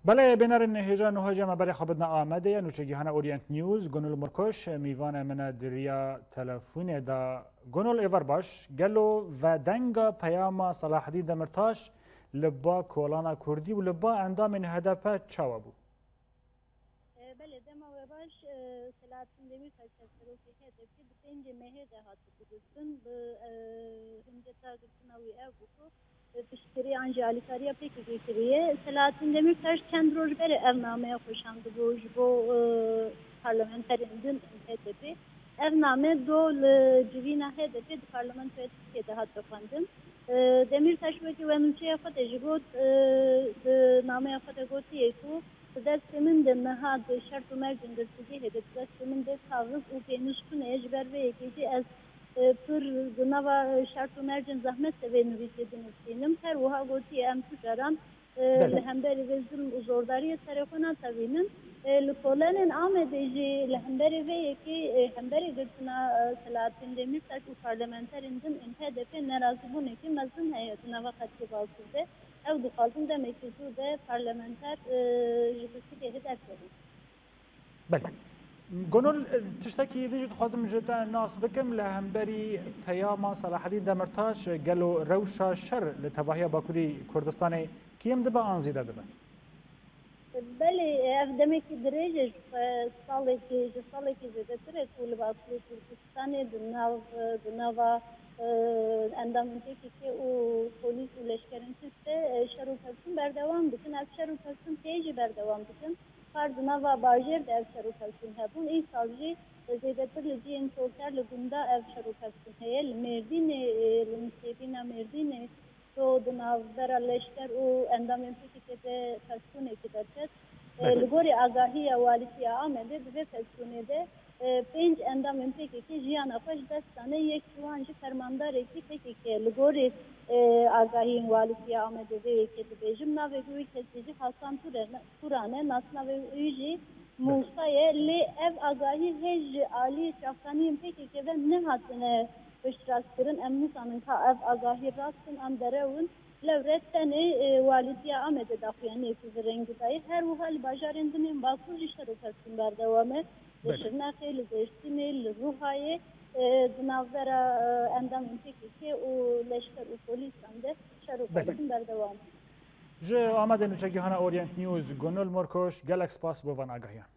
بله بینرین هجا نوها جمع برای خبرنا آمده نوچگی هانا اورینت نیوز گنول مرکش میوان من دریا تلفون دا گنول ایور باش گلو و دنگا پیام صلاح الدین دمرتاش لبا کولانا کردی و لبا اندام هدف چاوا بود. بله دما و باش سلاطین دمیرتاش سروکی هدفی بسنج مهر دهاتی بودن به هندسه گفتناوی ev buku piştiri anca alikariya peki getiriye. Selahattin Demirtaş kendi rojberi evnameye koşandı bu parlamenterin HDP. Evname do civina HDP di parlamentoya Türkiye'de hatırlandım. Demirtaş veki venunçe yafate jigot name yafate gotiye ku dersinin de nehad şartı mercinde sizi hedef dersinin de tavrız u peniştun ecber ve ekeci ez پر نوا شرط و مرجن زحمت سوی نویسیدن استینم هر وها گوتی ام تجاران لهمبری وزن زورداری سرخونا تبینم لکولن آمدهی لهمبری و یکی همبری گرتنا سلاطین دمیرتاش و پارلمانترین HDP narazı bune ki mazlum hayatına vakti balsızdı. Ev dukaltın demek ki de parlamenter jübisi gehi ders verin. بله گنول تشتکی دیجت خوازم جدا ناس بکم لهمبری پیام صلاح الدین دمرتاش گلو روشا شر لتواهی باکوری کردستان کیم دبا آنزیده دبا؟ بله ev demek ki derece saleki zedetre kulu baklı Türkistan'e dünava endamın teki ki o polis uleşkerin tüste şerufasın berdevam bütün ev şerufasın teyci berdevam bütün Dünava bajer de ev şerufasın hebun iyi savcı zedetre leciyen çokterle bunda ev şerufasın heyel merdine limsebina merdine تو دناو برا لشکر و اندام پکی که پسونه کی درچت لگوری آگاهی والیتی آمده دوی پسونه ده پنج اندام پکی که جیان افش دستانه یک جوانجی فرماندار کی پکی که لگوری آگاهی والیتی آمده دوی که دویجم ناوی گوی کسیجی حسان تورانه ناسنا ویجی موسایه لی ev آگاهی هج عالی چافتانی پکی که نه هاتنه اشتراكترن امنوسانن ka ev agahi rastın am derevun levretteni valitiya amede daxiyani ekizi rengi dayı her vuhal bajarendinin bakuz işler ufasın berdevame şirnaqi liziştini ruhaye dinavvera endam inteki ki o leşker u polisan de şerufasın berdevame. جه آمده نوچگی هانا اورینت نیوز گنول مرکش گلکس پاس بوان آگاهیان